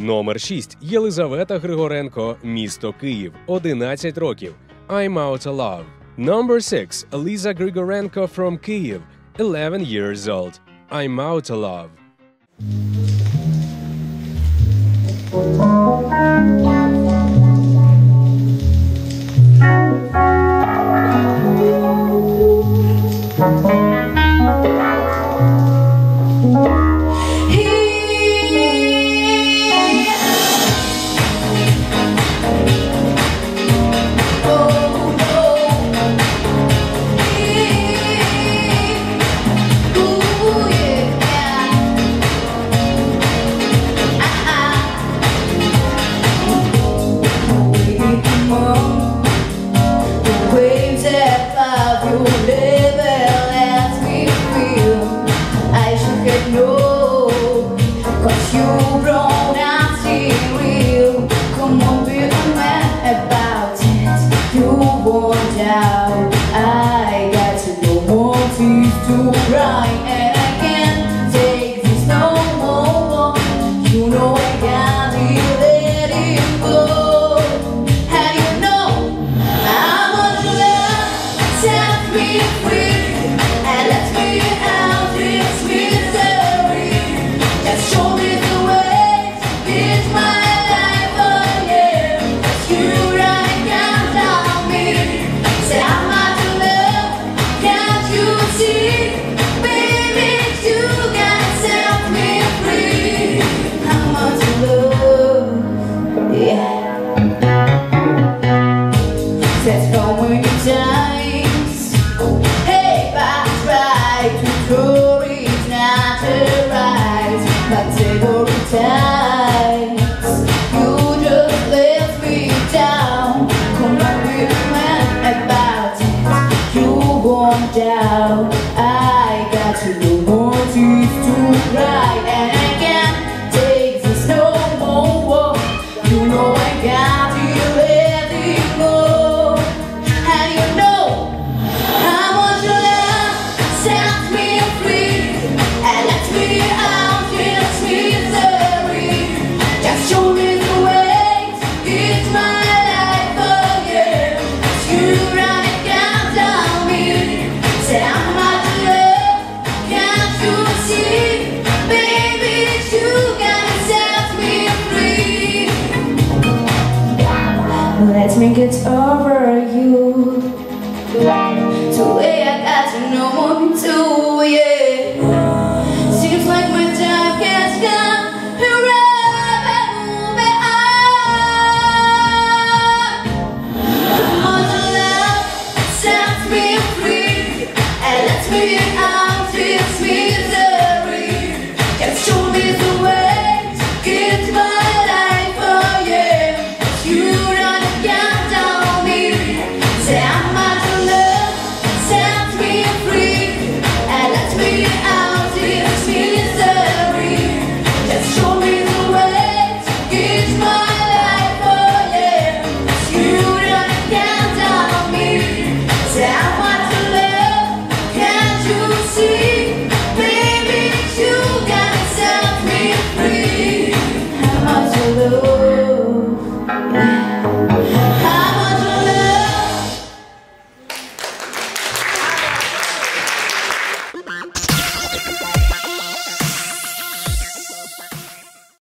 Номер 6. Єлизавета Григоренко, місто Київ, 11 років. I'm out of love. Number 6. Lisa Grigorenko from Kyiv, 11 years old. I'm out of love. Let me get over you. Today I got to know more too, yeah. Seems like my time has come. Come on, love, set me free and let me out.